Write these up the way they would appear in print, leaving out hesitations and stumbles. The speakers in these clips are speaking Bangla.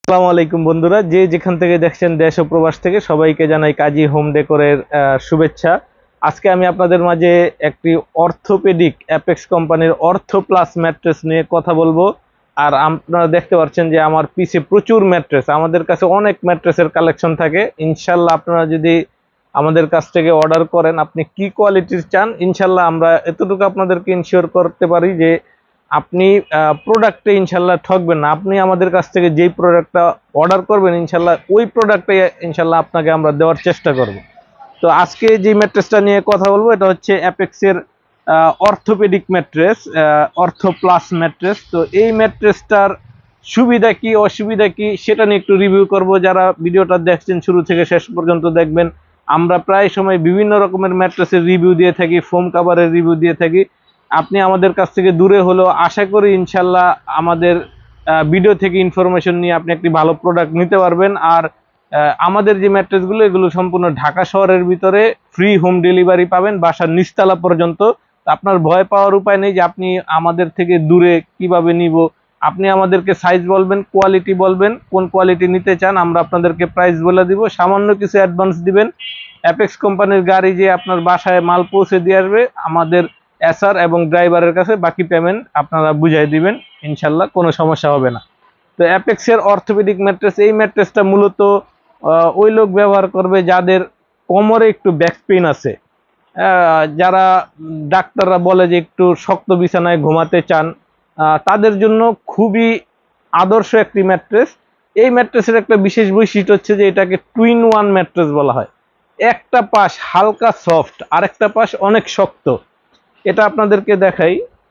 আসসালামু আলাইকুম বন্ধুরা, যে যেখান থেকে দেখছেন দেশ ও প্রবাস থেকে সবাইকে জানাই কাজী হোম ডেকোরের শুভেচ্ছা। আজকে আমি আপনাদের মাঝে একটি অর্থোপেডিক অ্যাপেক্স কোম্পানির অর্থ প্লাস ম্যাট্রেস নিয়ে কথা বলবো। আর আপনারা দেখতে পাচ্ছেন যে আমার পিছে প্রচুর ম্যাট্রেস, আমাদের কাছে অনেক ম্যাট্রেসের কালেকশন থাকে। ইনশাল্লাহ আপনারা যদি আমাদের কাছ থেকে অর্ডার করেন, আপনি কি কোয়ালিটির চান, ইনশাল্লাহ আমরা এতটুকু আপনাদেরকে ইনশিওর করতে পারি যে আপনি প্রোডাক্টে ইনশাল্লাহ ঠকবেন না। আপনি আমাদের কাছ থেকে যেই প্রোডাক্টটা অর্ডার করবেন ইনশাল্লাহ ওই প্রোডাক্টটাই ইনশাল্লাহ আপনাকে আমরা দেওয়ার চেষ্টা করব। তো আজকে যে ম্যাট্রেসটা নিয়ে কথা বলবো এটা হচ্ছে অ্যাপেক্সের orthopedic mattress, ortho plus mattress. তো এই ম্যাট্রেসটার সুবিধা কি অসুবিধা কি সেটা নিয়ে একটু রিভিউ করব। যারা ভিডিওটা দেখছেন শুরু থেকে শেষ পর্যন্ত দেখবেন। আমরা প্রায় সময় বিভিন্ন রকমের ম্যাট্রেসের রিভিউ দিয়ে থাকি, ফোম কাভারের রিভিউ দিয়ে থাকি। আপনি আমাদের কাছ থেকে দূরে হলেও আশা করি ইনশাল্লাহ আমাদের ভিডিও থেকে ইনফরমেশন নিয়ে আপনি একটি ভালো প্রোডাক্ট নিতে পারবেন। আর আমাদের যে ম্যাট্রেসগুলো এগুলো সম্পূর্ণ ঢাকা শহরের ভিতরে ফ্রি হোম ডেলিভারি পাবেন বাসার নিচতলা পর্যন্ত। আপনার ভয় পাওয়ার উপায় নেই যে আপনি আমাদের থেকে দূরে কিভাবে নিব। আপনি আমাদেরকে সাইজ বলবেন, কোয়ালিটি বলবেন, কোন কোয়ালিটি নিতে চান, আমরা আপনাদেরকে প্রাইস বলে দিব। সামান্য কিছু অ্যাডভান্স দিবেন, অ্যাপেক্স কোম্পানির গাড়ি যে আপনার বাসায় মাল পৌঁছে দিয়ে আসবে আমাদের এসআর এবং ড্রাইভারের কাছে বাকি পেমেন্ট আপনারা বুঝাই দিবেন, ইনশাল্লাহ কোনো সমস্যা হবে না। তো অ্যাপেক্সের অর্থোপেডিক ম্যাট্রেস, এই ম্যাট্রেসটা মূলত ওই লোক ব্যবহার করবে যাদের কোমরে একটু ব্যাক পেইন আছে, যারা ডাক্তাররা বলে যে একটু শক্ত বিছানায় ঘুমাতে চান, তাদের জন্য খুবই আদর্শ একটি ম্যাট্রেস। এই ম্যাট্রেসের একটা বিশেষ বৈশিষ্ট্য হচ্ছে যে এটাকে টুইন ওয়ান ম্যাট্রেস বলা হয়। একটা পাশ হালকা সফট আর একটা পাশ অনেক শক্ত। এটা আপনাদেরকে দেখাই,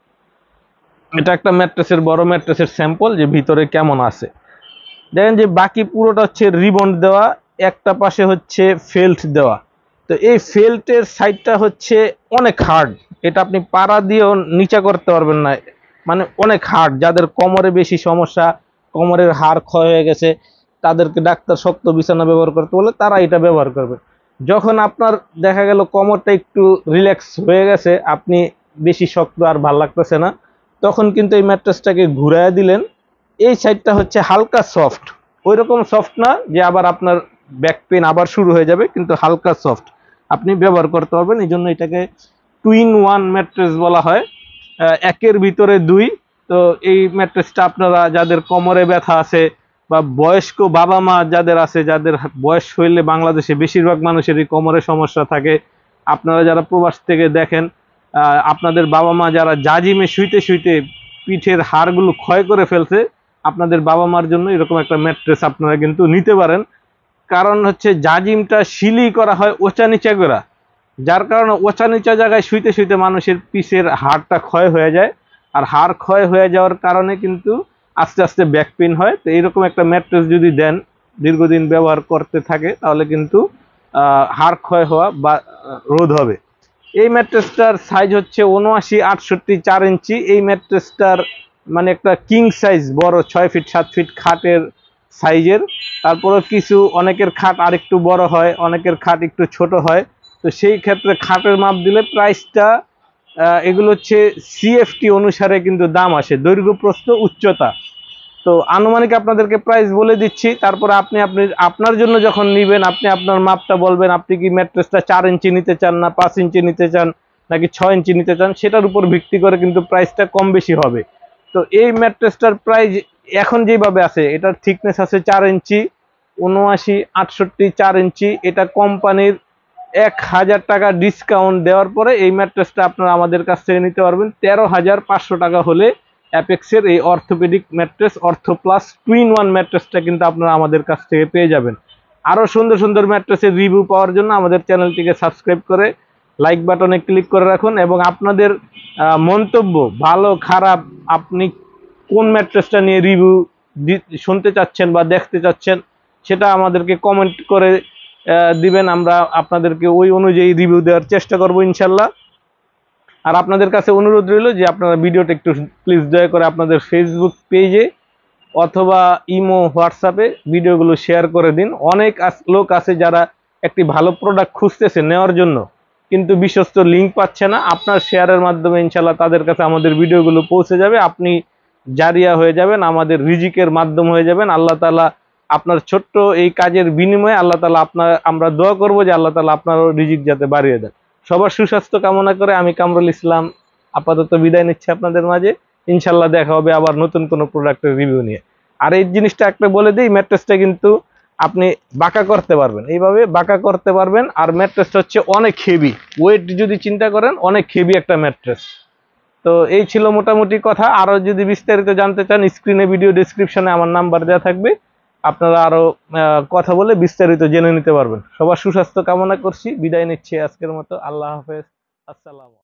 এটা একটা ম্যাট্রেসের বড় ম্যাট্রেসের স্যাম্পল যে ভিতরে কেমন আছে। দেখেন যে বাকি পুরোটা হচ্ছে রিবন দেওয়া, একটা পাশে হচ্ছে ফেল্ট দেওয়া। তো এই ফেল্টের সাইডটা হচ্ছে অনেক হার্ড, এটা আপনি পাড়া দিয়েও নিচা করতে পারবেন না, মানে অনেক হার্ড। যাদের কোমরে বেশি সমস্যা, কোমরের হাড় ক্ষয় হয়ে গেছে, তাদেরকে ডাক্তার শক্ত বিছানা ব্যবহার করতে বলে তারা এটা ব্যবহার করবে। যখন আপনার দেখা গেল কোমরটা একটু রিল্যাক্স হয়ে গেছে, আপনি বেশি শক্ত আর ভাল লাগতেছে না, তখন কিন্তু এই ম্যাট্রেসটাকে ঘুরায় দিলেন। এই সাইডটা হচ্ছে হালকা সফট, ওই রকম সফট না যে আবার আপনার ব্যাক পেন আবার শুরু হয়ে যাবে, কিন্তু হালকা সফট আপনি ব্যবহার করতে পারবেন। এই জন্য এটাকে টুইন ওয়ান ম্যাট্রেস বলা হয়, একের ভিতরে দুই। তো এই ম্যাট্রেসটা আপনারা যাদের কোমরে ব্যথা আছে বা বয়স্ক বাবা মা যাদের আছে, যাদের বয়স হইলে বাংলাদেশে বেশিরভাগ মানুষেরই কোমরে সমস্যা থাকে। আপনারা যারা প্রবাস থেকে দেখেন, আপনাদের বাবা মা যারা জাজিমে শুইতে শুইতে পিঠের হাড়গুলো ক্ষয় করে ফেলছে, আপনাদের বাবা মার জন্য এরকম একটা ম্যাট্রেস আপনারা কিন্তু নিতে পারেন। কারণ হচ্ছে জাজিমটা সিলি করা হয় ওচা নিচা করা, যার কারণে ওচা নিচা জায়গায় শুইতে শুইতে মানুষের পিঠের হাড়টা ক্ষয় হয়ে যায়। আর হাড় ক্ষয় হয়ে যাওয়ার কারণে কিন্তু আস্তে আস্তে ব্যাক পেইন হয়। তো এইরকম একটা ম্যাট্রেস যদি দেন, দীর্ঘদিন ব্যবহার করতে থাকে, তাহলে কিন্তু হাড় ক্ষয় হওয়া বা রোধ হবে। এই ম্যাট্রেসটার সাইজ হচ্ছে 79, 68, 4 ইঞ্চি। এই ম্যাট্রেসটার মানে একটা কিং সাইজ, বড় 6 ফিট 7 ফিট খাটের সাইজের। তারপরে কিছু অনেকের খাট আরেকটু বড় হয়, অনেকের খাট একটু ছোট হয়। তো সেই ক্ষেত্রে খাটের মাপ দিলে প্রাইসটা, এগুলো হচ্ছে সিএফটি অনুসারে কিন্তু দাম আসে, দৈর্ঘ্য প্রস্থ উচ্চতা। তো আনুমানিক আপনাদেরকে প্রাইস বলে দিচ্ছি, তারপরে আপনি আপনার জন্য যখন নেবেন আপনি আপনার মাপটা বলবেন। আপনি কি ম্যাট্রেসটা 4 ইঞ্চি নিতে চান, না 5 ইঞ্চি নিতে চান, নাকি 6 ইঞ্চি নিতে চান, সেটার উপর ভিত্তি করে কিন্তু প্রাইসটা কম বেশি হবে। তো এই ম্যাট্রেসটার প্রাইস এখন যেভাবে আছে, এটার থিকনেস আছে 4 ইঞ্চি, 79, 68, 4 ইঞ্চি। এটা কোম্পানির 1000 টাকা ডিসকাউন্ট দেওয়ার পরে এই ম্যাট্রেসটা আপনারা আমাদের কাছ থেকে নিতে পারবেন 13,500 টাকা হলে। অ্যাপেক্সের এই orthopedic mattress ortho plus twin one ম্যাট্রেসটা কিন্তু আপনারা আমাদের কাছ থেকে পেয়ে যাবেন। আরও সুন্দর সুন্দর ম্যাট্রেসের রিভিউ পাওয়ার জন্য আমাদের চ্যানেলটিকে সাবস্ক্রাইব করে লাইক বাটনে ক্লিক করে রাখুন, এবং আপনাদের মন্তব্য ভালো খারাপ, আপনি কোন ম্যাট্রেসটা নিয়ে রিভিউ শুনতে চাচ্ছেন বা দেখতে চাচ্ছেন সেটা আমাদেরকে কমেন্ট করে দিবেন। আমরা আপনাদেরকে ওই অনুযায়ী রিভিউ দেওয়ার চেষ্টা করব ইনশাল্লাহ। আর আপনাদের কাছে অনুরোধ রইল যে আপনারা ভিডিওটা একটু প্লিজ দয়া করে আপনাদের ফেসবুক পেজে অথবা ইমো হোয়াটসঅ্যাপে ভিডিওগুলো শেয়ার করে দিন। অনেক লোক আছে যারা একটি ভালো প্রোডাক্ট খুঁজতেছে নেওয়ার জন্য, কিন্তু বিশ্বস্ত লিঙ্ক পাচ্ছে না। আপনার শেয়ারের মাধ্যমে ইনশাল্লাহ তাদের কাছে আমাদের ভিডিওগুলো পৌঁছে যাবে, আপনি জারিয়া হয়ে যাবেন, আমাদের রিজিকের মাধ্যম হয়ে যাবেন। আল্লাহ তাআলা আপনার ছোট্ট এই কাজের বিনিময়ে আল্লাহ তাআলা আমরা দোয়া করব যে আল্লাহ তাআলা আপনারও রিজিক যাতে বাড়িয়ে দেন। সবার সুস্বাস্থ্য কামনা করে আমি কামরুল ইসলাম আপাতত বিদায় নিচ্ছি আপনাদের মাঝে। ইনশাল্লাহ দেখা হবে আবার নতুন কোনো প্রোডাক্টের রিভিউ নিয়ে। আর এই জিনিসটা একটা বলে দিই, ম্যাট্রেসটা কিন্তু আপনি বাঁকা করতে পারবেন, এইভাবে বাঁকা করতে পারবেন। আর ম্যাট্রেসটা হচ্ছে অনেক হেভি, ওয়েট যদি চিন্তা করেন অনেক হেভি একটা ম্যাট্রেস। তো এই ছিল মোটামুটি কথা। আরো যদি বিস্তারিত জানতে চান স্ক্রিনে ভিডিও ডেসক্রিপশনে আমার নাম্বার দেওয়া থাকবে, আপনারা আরো কথা বলে বিস্তারিত জেনে নিতে পারবেন। সবার সুস্বাস্থ্য কামনা করছি, বিদায় নিচ্ছি আজকের মতো। আল্লাহ হাফেজ, আসসালাম।